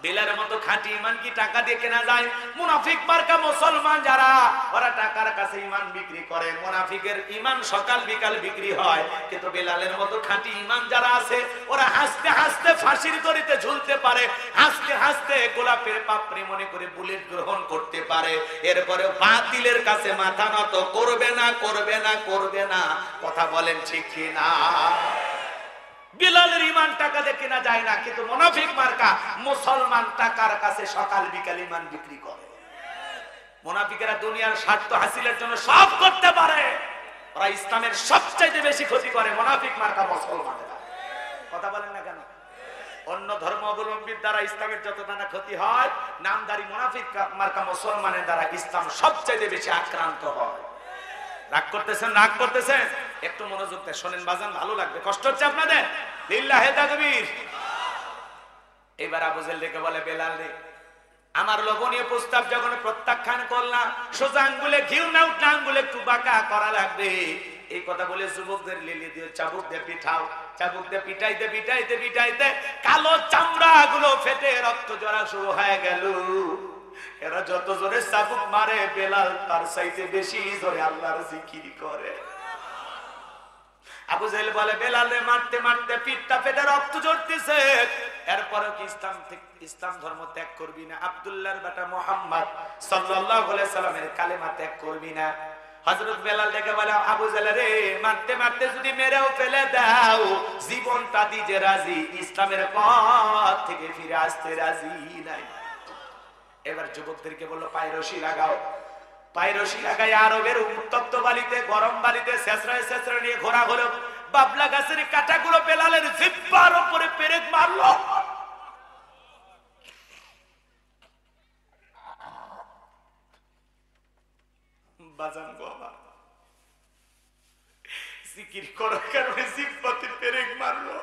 বেলালের মতো খাঁটি ঈমান কি টাকা দিয়ে কেনা যায়? মুনাফিক মার্কা মুসলমান যারা, ওরা টাকার কাছে ঈমান বিক্রি করে। মুনাফিকের ঈমান সকাল বিকাল বিক্রি হয়, কিন্তু বেলালের মতো খাঁটি ঈমান যারা আছে, ওরা হাসতে হাসতে ফাঁসির দড়িতে ঝুলতে পারে, হাসতে হাসতে গোলাপের পাপড়ি মনে করে বুলেট গ্রহণ করতে পারে। এরপরে বাতিলের কাছে মাথা নত করবে না, করবে না, করবে না। কথা বলেন ঠিক কি না? বেলালের ঈমান টাকা দিয়ে কেনা যায় না, কিন্তু মুনাফিক মার্কা মুসলমান টাকার কাছে সকাল বিকাল ঈমান বিক্রি করে। মুনাফিকেরা দুনিয়ার স্বার্থ হাসিলের জন্য সব করতে পারে, ওরা ইসলামের সবচাইতে বেশি ক্ষতি করে মুনাফিক মার্কা মুসলমানেরা। কথা বলেন না কেন? অন্য ধর্মাবলম্বীর দ্বারা ইসলামের যত নানা ক্ষতি হয়, নামদারি মুনাফিক মার্কা মুসলমানের দ্বারা ইসলাম সবচাইতে বেশি আক্রান্ত হয়। রাগ করতেছেন? রাগ করতেছেন? একটু মনোযোগ দিয়ে শোনেন বাজান, ভালো লাগবে। কষ্ট হচ্ছে আপনাদের? লিল্লাহে তাকবীর। এবার আবু জেহেল ডেকে বলে, বেলাল রে, আমার লোভনীয় প্রস্তাব যখন প্রত্যাখ্যান করলাম, সোজা আঙ্গুলে ঘিউ না উঠলে আঙ্গুলে একটু বাঁকা করা লাগবে। এই কথা বলে যুবকদের লিলি দিয়ে চাবুক দিয়ে পিঠাও, চাবুক দিয়ে পিটাইতে পিটাইতে পিটাইতে কালো চামড়া গুলো ফেটে রক্ত ঝরা শুরু হয়ে গেল। এরা যত জোরে চাবুক মারে, বেলাল তার চাইতে বেশি জোরে আল্লাহর জিকির করে। আবু জেহেল বলে, বেলালে মারতে মারতে পিঠটা ফেটে রক্ত ঝরতেছে, এরপরও কি ইসলাম ধর্ম ত্যাগ করবি না? আব্দুল্লাহর বেটা মুহাম্মদ সাল্লাল্লাহু আলাইহি সাল্লামের কালেমা ত্যাগ করবি না? হযরত বেলাল ডেকে বলে, আবু জেহেল রে, মারতে মারতে যদি মেরেও ফেলে দাও, জীবনটা দিতে রাজি, ইসলামের পথ থেকে ফিরে আসতে রাজি নাই। এবার যুবকদেরকে বললো, পায়ে রশি লাগাও। পায়ে রশি লাগাই আরবের উত্তপ্ত বালিতে, গরম বালিতে ছেঁচড়ায় ছেঁচড়া নিয়ে ঘোরা হলো। বাবলা গাছের কাঁটাগুলো বেলালের জিহ্বার উপরে পেরেক মারলো। বাজান গো আমার, জিকির করার কারণে জিহ্বাতে পেরেক মারলো।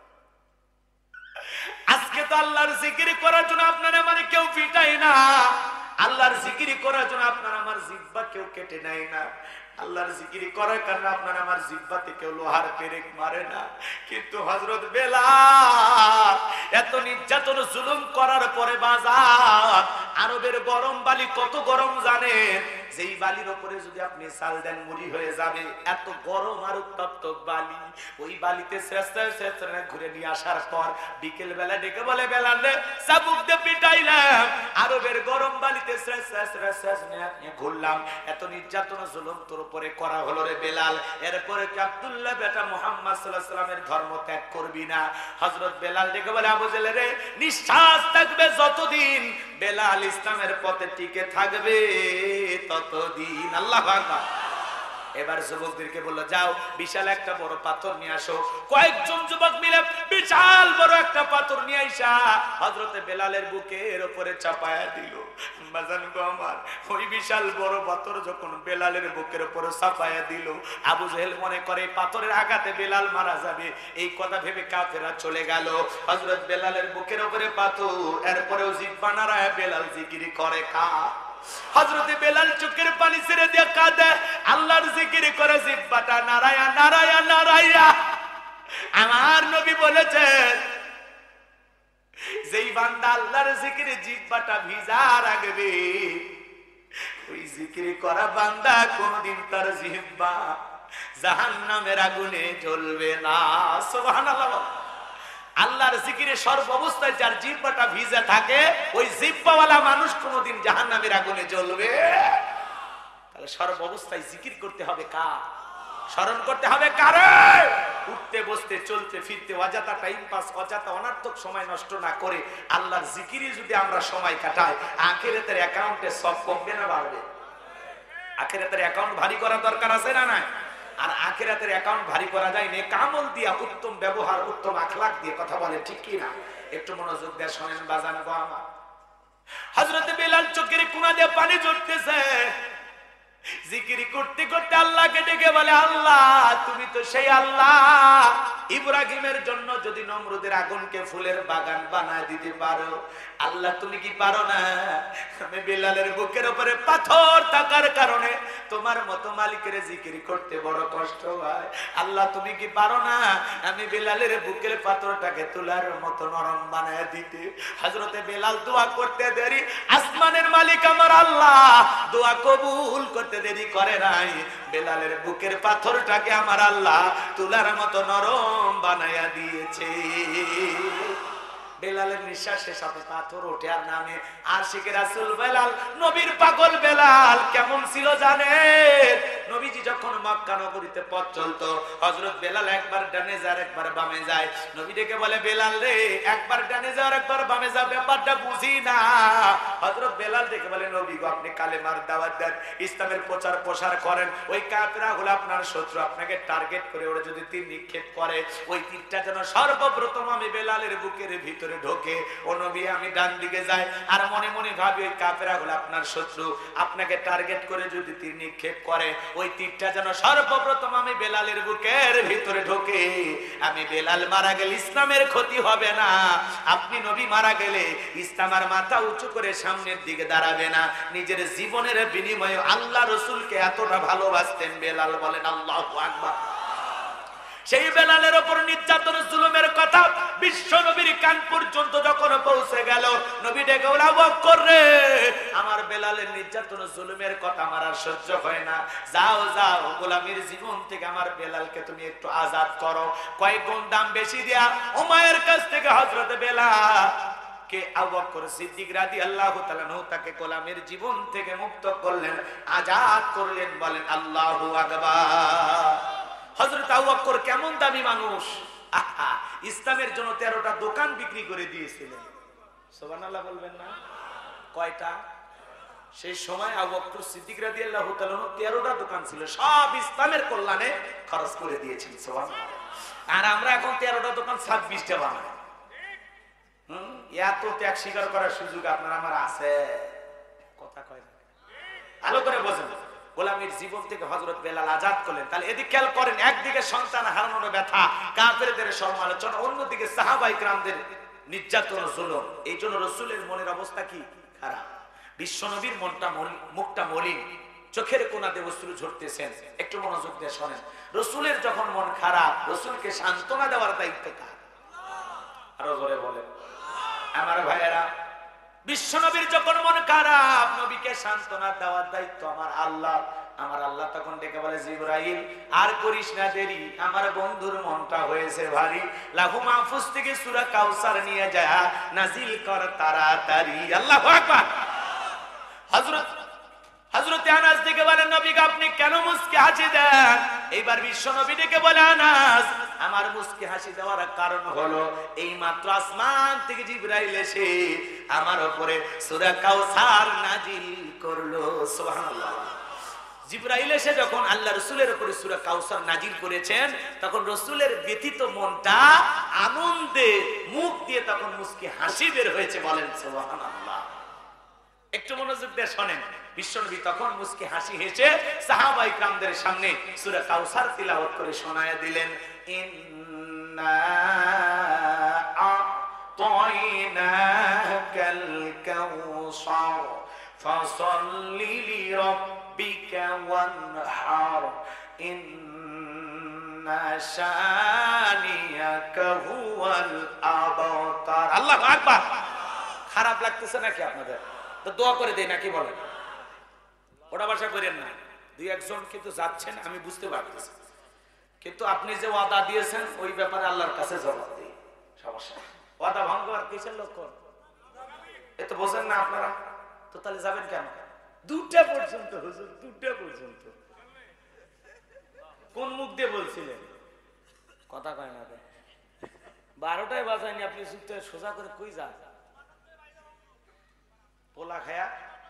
আজকে তো আল্লাহর জিকির করার জন্য আপনারা মানে কেউ পিটাই না, আল্লাহর জিকির করার জন্য আপনার আমার জিহ্বা কেউ কেটে নেয় না, আল্লাহর জিকির করার কারণে আপনার আমার জিহ্বাতে কেউ লোহার পেরেক মারে না। কিন্তু হযরত বেলাল এত নির্যাতন জুলুম করার পরে বাজার, আরবের গরম বালি কত গরম জানেন? যেই বালির উপরে যদি আপনি চাল দেন মুড়ি হয়ে যাবে, এত গরম আর উত্তপ্ত বালি। ওই বালিতে ছেঁচড়া ঘুরে নিয়ে আসার পর বিকেল বেলা ডেকে বলে, বেলাল রে, চাবুক দিয়ে পিটাইলাম, আরবের গরম বালিতে ঘুরলাম, এত নির্যাতন জুলুম তোর উপরে করা হলো রে বেলাল, এরপরে কি আব্দুল্লাহ বেটা মুহাম্মদ সাল্লাল্লাহু আলাইহি সাল্লামের ধর্ম ত্যাগ করবি না? হযরত বেলাল ডেকে বলে, আবু জেহেল রে, নিঃশ্বাস থাকবে যতদিন বেলাল ইসলামের পথে টিকে থাকবে ততদিন। আল্লাহু আকবার। এবার যুবকদেরকে বললো, যাও বিশাল একটা বড় পাথর নিয়ে আসো। কয়েকজন যুবক মিলে বিশাল বড় একটা পাথর নিয়ে আইসা হযরতে বেলালের বুকের উপরে চাপায়া দিল। বাজান গো আমার, ওই বিশাল বড় পাথর যখন বেলালের বুকের উপরে চাপায়া দিল, আবু জেহেল মনে করে পাথরের আঘাতে বেলাল মারা যাবে, এই কথা ভেবে কাফেররা চলে গেল। হযরত বেলালের বুকের উপরে পাথর, এরপরেও জিহ্বা নাড়ায় বেলাল জিকির করে। হযরতে বেলাল চোখের পানি ছেড়ে দিয়ে কাঁদে, আল্লাহর জিকির করে জিহ্বাটা নাড়ায়া নাড়ায়া নাড়ায়া। আমার নবী বলেছেন, যেই বান্দা আল্লাহর জিকিরে জিহ্বাটা ভিজা রাখবে, ওই জিকির করা বান্দা কোনদিন তার জিহ্বা জাহান্নামের আগুনে জ্বলবে না। সুবহানাল্লাহ। আল্লাহর জিকিরে সর্বাবস্থায় যার জিহ্বাটা ভিজে থাকে, ওই জিহ্বাওয়ালা মানুষ কোনদিন জাহান্নামের আগুনে জ্বলবে। তাহলে সর্বাবস্থায় জিকির করতে হবে কার? স্মরণ করতে হবে কারে? উঠতে বসতে চলতে ফিরতে অযথা টাইম পাস, অযথা অনার্থক সময় নষ্ট না করে আল্লাহর জিকিরে যদি আমরা সময় কাটাই, আখিরাতের অ্যাকাউন্টে সব কমবে না বাড়বে? আখিরাতের অ্যাকাউন্ট ভারী করা দরকার আছে না নাই? আর আখিরাতের অ্যাকাউন্ট ভারী করা যায় নেক আমল দিয়া, উত্তম ব্যবহার, উত্তম আখলাক দিয়ে। কথা বলে ঠিক কি না? একটু মনোযোগ দিয়ে শোনেন বাজান গো আমার। হযরত বেলাল চোখের কোণা দিয়ে পানি ঝরতেছে, জিকির করতে করতে আল্লাহকে ডেকে বলে, আল্লাহ তুমি তো সেই আল্লাহ, ইব্রাহিমের জন্য যদি নমরুদের আগুনকে ফুলের বাগান বানায় দিতে পারো, আল্লাহ তুমি কি পারো না আমি বেলালের বুকের উপরে পাথর থাকার কারণে তোমার মতো মালিকের জিকির করতে বড় কষ্ট হয়? আল্লাহ তুমি কি পারো না আমি বেলালের বুকের পাথরটাকে তুলার মতো নরম বানায় দিতে? হযরতে বেলাল দোয়া করতে দেরি, আসমানের মালিক আমার আল্লাহ দোয়া কবুল করতে দেরি করে নাই। বেলালের বুকের পাথরটাকে আমার আল্লাহ তুলার মতো নরম বানায়া দিয়েছে। বেলালের নিঃশ্বাসের সাথে পাথর ওঠে আর নামে। আশিক রাসূল বেলাল, নবীর পাগল বেলাল কেমন ছিল জানেন? নবীজি যখন মক্কা নগরীতে পথ চলতো, হযরত বেলাল একবার ডানে যায় একবার বামে যায়। নবী ডেকে বলে, বেলাল রে একবার ডানে যাও আর একবার বামে যাও, ব্যাপারটা বুঝি না। হযরত বেলাল ডেকে বলে, নবী গো আপনি কালেমার দাওয়াত দেন, ইসলামের প্রচার প্রসার করেন, ওই কাফেররা হলো আপনার শত্রু, আপনাকে টার্গেট করে ওরা যদি তীর নিক্ষেপ করে, ওই তীরটা যেন সর্বপ্রথম আমি বেলালের বুকের ভিতরে ঢোকে। ও নবী আমি ডান দিকে যাই আর মনে মনে ভাবি ওই কাফেররা হলো আপনার শত্রু, আপনাকে টার্গেট করে যদি তীর নিক্ষেপ করে, ওই তীরটা যেন সর্বপ্রথম আমি বেলালের বুকের ভিতরে ঢোকে। আমি বেলাল মারা গেলে ইসলামের ক্ষতি হবে না, আপনি নবী মারা গেলে ইসলামের মাথা উঁচু করে সামনের দিকে দাঁড়াবে না। নিজের জীবনের বিনিময়ে আল্লাহ রসুলকে এতটা ভালোবাসতেন বেলাল। বলেন আল্লাহু আকবার। সেই বেলালের উপর নির্যাতন জুলুমের কথা বিশ্ব নবীর কান পর্যন্ত যখন পৌঁছে গেল, নবী ডেকে বলে, আবু বকর রে আমার বেলালের নির্যাতন জুলুমের কথা আমার আর সহ্য হয় না, যাও যাও গোলামীর জীবন থেকে আমার বেলালকে তুমি একটু আজাদ করো। কয়েক গুণ দাম বেশি দিয়া উমাইয়ের কাছ থেকে হযরত বেলাল কে আবু বকর সিদ্দিক রাদিয়াল্লাহু তাআলা আনহু তাকে গোলামের জীবন থেকে মুক্ত করলেন, আজাদ করলেন। বলেন আল্লাহু আকবার। হযরত আবু বকর কেমন দামি মানুষ, ইসলামের জন্য 13টা দোকান বিক্রি করে দিয়েছিলেন। সুবহানাল্লাহ বলবেন না? কয়টা? সেই সময় আবু বকর সিদ্দিক রাদিয়াল্লাহু তাআলা 13টা দোকান ছিল, সব ইসলামের কল্যাণে খরচ করে দিয়েছেন। সুবহানাল্লাহ। আর আমরা এখন 13টা দোকান 26টা বানাই। এত ত্যাগ স্বীকার করার সুযোগ আপনার আমার আছে? কথা কয় না, ভালো করে বোঝেন। গোলামীর জীবন থেকে হযরত বেলাল আজাদ করলেন। তাহলে এদিকে খেয়াল করেন, একদিকে সন্তান হারানোর ব্যথা, কাফেরদের সমালোচনা, অন্যদিকে সাহাবায়ে কিরামদের নির্যাতন জুলুম। এই জন্য রাসূলের মনের অবস্থা কি খারাপ। বিশ্বনবীর মনটা মুখটা মলিন, চোখের কোণাতে অশ্রু ঝরতেছেন। একটু মনোযোগ দিয়ে শোনেন, রাসূলের যখন মন খারাপ, রাসূলকে সান্ত্বনা দেওয়ার দায়িত্ব কার? আরো জোরে বলেন আমার ভাইয়েরা। বিশ্বনবীর যখন মন খারাপ, নবীকে সান্ত্বনা দেওয়ার দায়িত্ব আমার আল্লাহ। আমার আল্লাহ তখন ডেকে বলে, জিবরাইল আর করিস না দেরি, আমার বন্ধুর মনটা হয়েছে ভারী, লাহু মাহফুজ থেকে সূরা কাউসার নিয়ে যা নাজিল কর তাড়াতাড়ি। আল্লাহু আকবার। হযরত আনাস ডেকে বলেন, নবী আপনি কেন মুস্কি হাসি দেন? এইবার বিশ্বনবী ডেকে বলে, আনাস আমার মুস্কি হাসি দেওয়ার কারণ হলো এই মাত্র আসমান থেকে জিবরাইল এসে আমার উপরে সূরা কাউসার নাজিল করলো। সুবহানাল্লাহ। জিবরাইল এসে যখন আল্লাহ রাসূলের উপরে সূরা কাউসার নাজিল করেছেন, তখন রাসূলের ব্যথিত মনটা আনন্দে মুখ দিয়ে তখন মুস্কি হাসি বের হয়েছে। বলেন সুবহানাল্লাহ। একটু মনোযোগ দিয়ে শোনেন, বিশ্বনবী তখন মুস্কি হাসি হেসে সাহাবায়ে কিরামদের সামনে সূরা কাউসার তিলাওয়াত করে শোনায়া দিলেন, ইন্না আ'তাইনাকাল কাউসার ফাসাল্লি লিরাব্বিকা ওয়ানহার ইন্না শানিয়াকা হুয়াল আবতার। আল্লাহু আকবার। খারাপ লাগতেছে নাকি আপনাদের? তো দোয়া করে দেই নাকি বলেন? ওটা ভাষা করেন না। দুই একজন কিন্তু যাচ্ছেন আমি বুঝতে পারতেছি, কিন্তু আপনি যে ওয়াদা দিয়েছেন ওই ব্যাপারে আল্লাহর কাছে জবাব দিই। সমস্যা, ওয়াদা ভঙ্গ আর কিসের লক্ষণ? এ তো বোঝেন না আপনারা। তো তাহলে যাবেন কেন? 2টা পর্যন্ত হুজুর, 2টা পর্যন্ত। কোন মুখ দিয়ে বলছিলেন? কথা কয় না। 12টায় বাজায়নি, আপনি সোজা করে কই যান? পোলা খায়া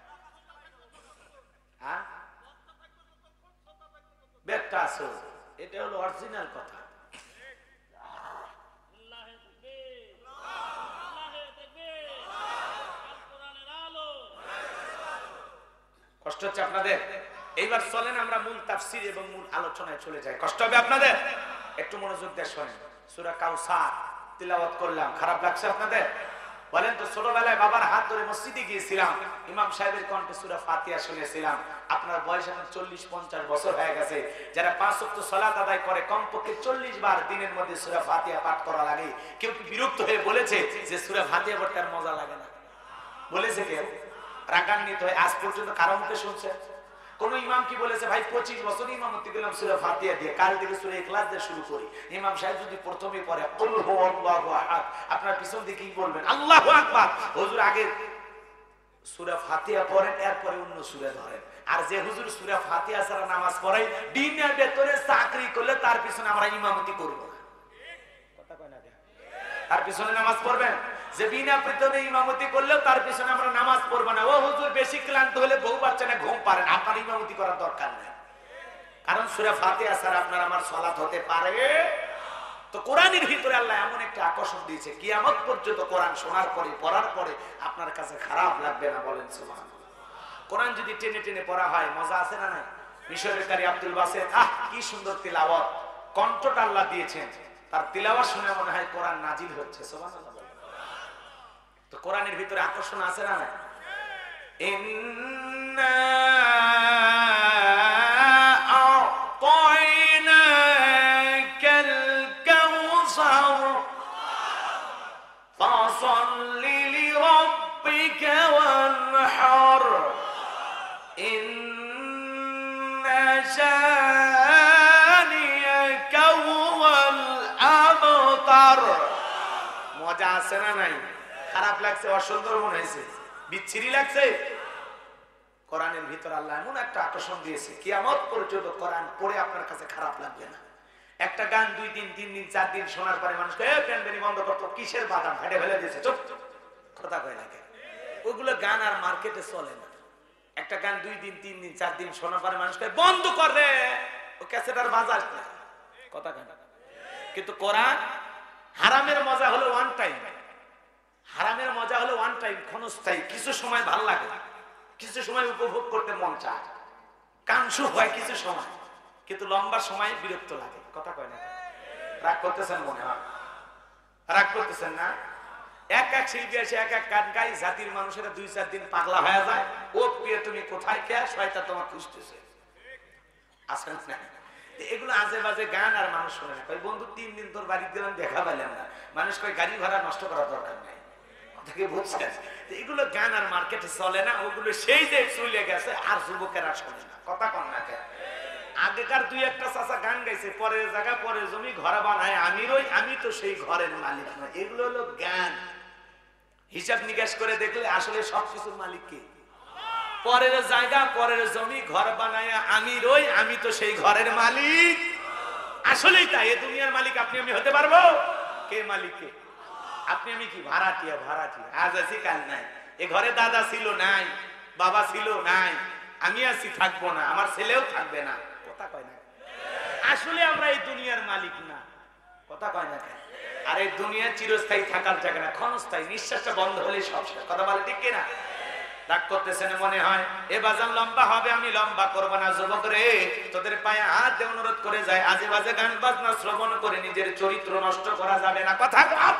ব্যাগটা আছে, এটা হলো অরিজিনাল কথা। কষ্ট হচ্ছে আপনাদের? এইবার চলেন আমরা মূল তাফসীর এবং মূল আলোচনায় চলে যাই। কষ্ট হবে আপনাদের? একটু মনোযোগ দিয়ে শোনেন। সূরা কাউসার তিলাওয়াত করলাম, খারাপ লাগছে আপনাদের? বলেন তো, ছোটবেলায় বাবার হাত ধরে মসজিদে গিয়েছিলাম, ইমাম সাহেবের কণ্ঠে সূরা ফাতিহা শুনেছিলাম। আপনার বয়স এখন 40-50 বছর হয়ে গেছে, যারা 5 ওয়াক্ত সালাত আদায় করে কমপক্ষে 40 বার দিনের মধ্যে সূরা ফাতিহা পাঠ করা লাগে। কেউ কি বিরক্ত হয়ে বলেছে যে সূরা ফাতিহা পড়তে আর মজা লাগে না? বলেছে কেউ? রাগান্বিত হয়ে আজ পর্যন্ত কারো মুখে শুনছে? কোন ইমাম কি বলেছে ভাই 25 বছর ইমামতি করলাম সূরা ফাতিহা দিয়ে, কাল থেকে সূরা ইখলাস দিয়ে শুরু করি, ইমাম সাহেব যদি প্রথমে পড়ে কুল হুয়াল্লাহু আহাদ, আপনার পিছন দিকে কি বলবেন? আল্লাহু আকবার। হুজুর আগে সূরা ফাতিহা পড়েন, এরপরে অন্য সূরা ধরেন। আর যে হুজুর সূরা ফাতিহা ছাড়া নামাজ পড়াই, দিনের ভেতরে চাকরি করলে তার পিছনে আমরা ইমামতি করব না। কথা কয় না? তার পিছনে নামাজ পড়বেন? যে বিনা বেতনে ইমামতি করলেও তার পিছনে আমরা নামাজ পড়ব না। ও হুজুর বেশি ক্লান্ত হলে বউ বাচ্চা না ঘুম পারেন, আপনার ইমামতি করার দরকার নেই, কারণ সূরা ফাতিহা ছাড়া আপনার আমার সালাত হতে পারে। তো কোরআনের ভিতরে আল্লাহ এমন একটা আকর্ষণ দিয়েছে, কিয়ামত পর্যন্ত কোরআন শোনার পরে পড়ার পরে আপনার কাছে খারাপ লাগবে না। বলেন সুবহানাল্লাহ। কোরআন যদি টেনে টেনে পড়া হয় মজা আছে না নাই? মিশরের কারি আব্দুল বাসেত, কি সুন্দর তিলাওয়াত, কণ্ঠটা আল্লাহ দিয়েছেন, তার তিলাওয়াত শুনে মনে হয় কোরআন নাজিল হচ্ছে। সুবহানাল্লাহ। তো কোরআনের ভিতরে আকর্ষণ আছে না নাই? ইন্না আ'তাইনাকাল কাউসার ফাসাল্লি লিরাব্বিকা ওয়ানহার ইন্না শানিয়াকা হুয়াল আবতার। মজা আছে না নাই? খারাপ লাগছে? অসুন্দর মনে হয়েছে? বিচ্ছিরি লাগছে? কোরআনের ভিতর আল্লাহ এমন একটা আকর্ষণ দিয়েছে, কিয়ামত পর্যন্ত কোরআন পড়ে আপনার কাছে খারাপ লাগবে না। একটা গান 2 দিন 3 দিন 4 দিন শোনার পরে মানুষকে প্যান্ডেলি বন্ধ করতো, কিসের বাদাম ফেটে ফেলে দিয়েছে, চুপ। কথা কয় না কেন? ওগুলো গান আর মার্কেটে চলে না। একটা গান 2 দিন 3 দিন 4 দিন শোনার পরে মানুষকে বন্ধ করে, ও ক্যাসেট আর বাজাস না। কথা কয় না? কিন্তু কোরআন, হারামের মজা হলো ওয়ান টাইম, হারামের মজা হলো ওয়ান টাইম, ক্ষণস্থায়ী, কিছু সময় ভালো লাগে, কিছু সময় উপভোগ করতে মন চায়, কাঞ্চু হয় কিছু সময়, কিন্তু লম্বা সময় বিরক্ত লাগে। কথা কয় না? রাগ করতেছেন মনে হয়? রাগ করতেছেন না? এক এক শিল্পী এসে এক এক গান গাই, জাতির মানুষেরা 2-4 দিন পাগলা হয়ে যায়। ও প্রিয় তুমি কোথায় খেয়া, শয়তান তোমার খুঁজতেছে। আসেন না? এগুলো আজে বাজে গান আর মানুষ শোনে না। বন্ধু 3 দিন তোর বাড়িতে গেলাম, দেখা পেলাম না। মানুষ কয় গাড়ি ভাড়া নষ্ট করার দরকার নাই। এগুলো গান আর মার্কেটে চলে না, ওগুলো সেই যে চলে গেছে, আর যুবকেরা শোনে না। কথা কন না কেন? আগেকার 2-1টা চাচা গান গাইছে, পরের জায়গা পরের জমি ঘর বানায় আমি রই, আমি তো সেই ঘরের মালিক না। এগুলো হলো গান। হিসাব নিকাশ করে দেখলে আসলে সবকিছুর মালিক কে? পরের জায়গা পরের জমি ঘর বানায় আমি রই, আমি তো সেই ঘরের মালিক। আসলেই তাই। এই দুনিয়ার মালিক আপনি আমি হতে পারবো? কে মালিক? কে? আপনি আমি কি ভাড়াটিয়া? ভাড়াটিয়া আজ আছি কাল নাই। এ ঘরে দাদা ছিল নাই, বাবা ছিল নাই, আমি আছি থাকবো না, আমার ছেলেও থাকবে না। কথা কয় না? আসলে আমরা এই দুনিয়ার মালিক না। কথা কয় না? আর এই দুনিয়া চিরস্থায়ী থাকার জায়গা না, ক্ষণস্থায়ী। নিঃশ্বাসটা বন্ধ হলে সব শেষ। কথা বলে ঠিক কিনা? রাগ করতেছেন মনে হয়? এ বাজান লম্বা হবে, আমি লম্বা করবো না। যুবক রে, তোদের পায়ে হাত দিয়ে অনুরোধ করে যায়, আজে বাজে গান বাজনা শ্রবণ করে নিজের চরিত্র নষ্ট করা যাবে না। কথা কম।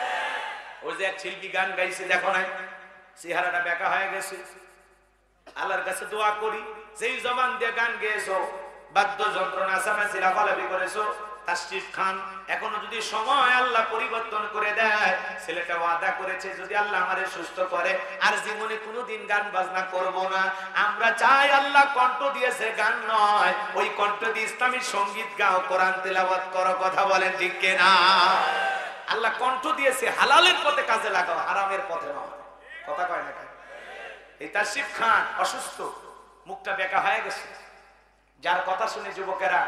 ওই যে এক শিল্পী গান গাইছে, দেখো নাই চেহারাটা বেঁকা হয়ে গেছে। আল্লাহর কাছে দোয়া করি, যেই জবান দিয়ে গান গেয়েছো, বাদ্যযন্ত্র নাচানাচি লাফালাফি করেছো, তাশরিফ খান, এখনো যদি সময় আল্লাহ পরিবর্তন করে দেয়, ছেলেটা ওয়াদা করেছে যদি আল্লাহ আমারে সুস্থ করে আর জীবনে কোনোদিন গান বাজনা করব না। আমরা চাই আল্লাহ কণ্ঠ দিয়েছে গান নয়, ওই কণ্ঠ দিয়ে ইসলামী সঙ্গীত গাও, কোরআন তেলাওয়াত করো। কথা বলেন ঠিক কিনা? আল্লাহ কণ্ঠ দিয়েছে, হালালের পথে কাজে লাগাও, হারামের পথে নয়। কথা কয় না? এই তাশরিফ খান অসুস্থ, মুখটা বেঁকা হয়ে গেছে। যার কথা শুনে যুবকেরা,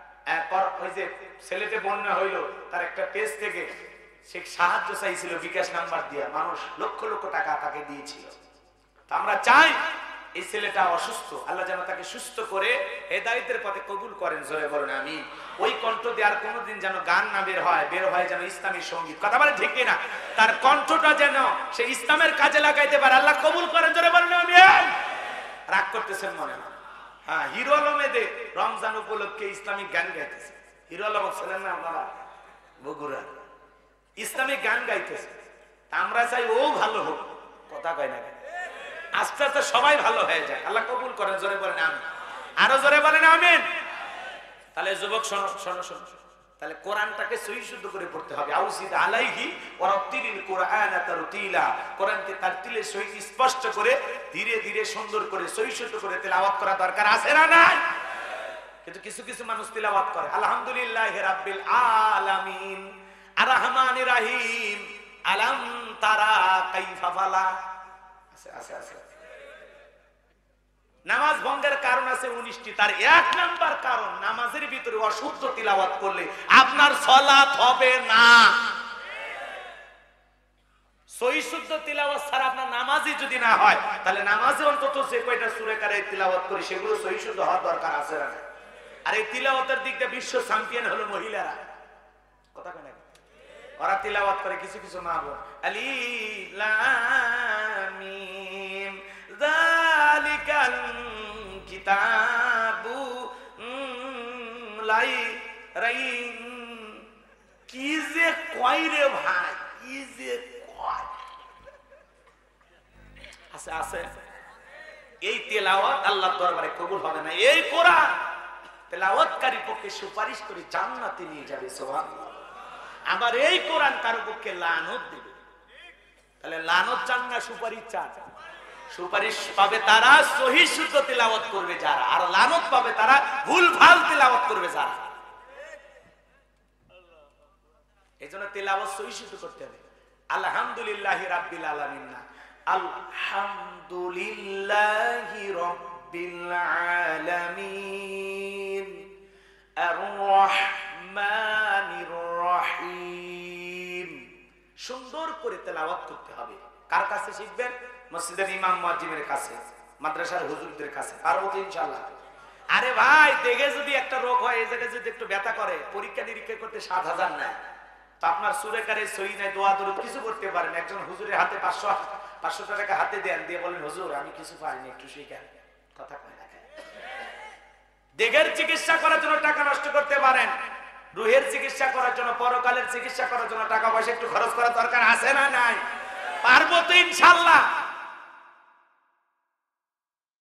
ওই যে ছেলেতে বন্যা হইলো, তার একটা পেজ থেকে সে সাহায্য চাইছিল বিকাশ নাম্বার দিয়ে, মানুষ লক্ষ লক্ষ টাকা তাকে দিয়েছিল। আমরা চাই এই ছেলেটা অসুস্থ, আল্লাহ যেন তাকে সুস্থ করে হেদায়েতের পথে কবুল করেন। জোরে বলেন আমিন। ওই কণ্ঠ দিয়ে আর কোনোদিন যেন গান না বের হয় যেন ইসলামী সঙ্গীত। কথা বলে ঠিক কিনা? তার কণ্ঠটা যেন সে ইসলামের কাজে লাগাইতে পারে, আল্লাহ কবুল করেন। জোরে বলেন আমিন। রাগ করতেছেন মনে হয়? হ্যাঁ, হিরো আলমেদের রমজান উপলক্ষে ইসলামিক গান গাইতেছে। হিরো আলম ছিলেন না আপনারা? বগুড়া ইসলামিক গান গাইতেছে। আমরা চাই ও ভালো হোক, কথা কয় না, আস্তে আস্তে সবাই ভালো হয়ে যায়, আল্লাহ কবুল করেন। জোরে বলেন আমিন, আরো জোরে বলেন আমিন। তাহলে যুবক শোনো শোনো শোনো, তাহলে কোরআনটাকে সহি শুদ্ধ করে পড়তে হবে। আউসিদ আলাইহি ওয়া রাত্তিলিল কুরআনা তারতিলা, কোরআনকে তারতিলে সহি স্পষ্ট করে ধীরে ধীরে সুন্দর করে সহি শুদ্ধ করে তেলাওয়াত করা দরকার আছে না নাই? কিন্তু কিছু কিছু মানুষ তেলাওয়াত করে আলহামদুলিল্লাহি রাব্বিল আলামিন আর রহমানির রহিম আলাম তারা কাইফা ফালা। আছে আছে আছে। নামাজ ভঙ্গের কারণ আছে 19টি, তার এক নাম্বার কারণ নামাজের ভিতরে অশুদ্ধ তিলাওয়াত করলে আপনার সালাত হবে না। সহি শুদ্ধ তিলাওয়াত ছাড়া আপনার নামাজই যদি না হয়, তাহলে নামাজে অন্তত যে কয়টা সূরা কারে তিলাওয়াত করি সেগুলো সহি শুদ্ধ হওয়ার দরকার আছে না? আর এই তিলাওয়াতের দিক দিয়ে বিশ্ব চ্যাম্পিয়ন হলো মহিলারা, কথা কেন? ওরা তিলাওয়াত করে কিছু কিছু মা বোন, আলিফ লাম মিম যালিকাল কিতাবু লাই রাইব, কি যে কয় রে ভাই, কি যে কয়। আছে আছে। এই তেলাওয়াত আল্লাহর দরবারে কবুল হবে না। এই কোরআন তেলাওয়াতকারীর পক্ষে সুপারিশ করে জান্নাতে নিয়ে যাবে, সুবহানাল্লাহ। আবার এই কোরআন কারো পক্ষে লানত দিবে। তাহলে লানত চান না সুপারিশ চান? সুপারিশ পাবে তারা সহি শুদ্ধ তেলাওয়াত করবে যারা, আর লানত পাবে তারা ভুলভাল তেলাওয়াত করবে যারা। এইজন্য তেলাওয়াত সহি শুদ্ধ করতে হবে। আলহামদুলিল্লাহি রাব্বিল আলামিন না, আলহামদুলিল্লাহি রাব্বিল আলামিন আর রহমানির রহিম। সুন্দর করে তেলাওয়াত করতে হবে। কার কাছে শিখবেন? মসজিদের ইমাম মুয়াজ্জিনের কাছে, মাদ্রাসার হুজুরদের কাছে, পারবো তো ইনশাআল্লাহ। আরে ভাই, দেখে যদি একটা রোগ হয়, এই জায়গায় যদি একটু ব্যথা করে, পরীক্ষা নিরীক্ষা করতে 7,000 নেয়, তো আপনার সূরা কারে সহি নাই, দোয়া দরুদ কিছু করতে পারেন। একজন হুজুরের হাতে 500 টাকা হাতে দেন, দিয়ে বলেন হুজুর আমি কিছু পারিনি, একটু শিখান, কথা কয় না। দেহের চিকিৎসা করার জন্য টাকা নষ্ট করতে পারেন, রুহের চিকিৎসা করার জন্য, পরকালের চিকিৎসা করার জন্য টাকা পয়সা একটু খরচ করা দরকার আছে না নাই? পারবো তো ইনশাআল্লাহ।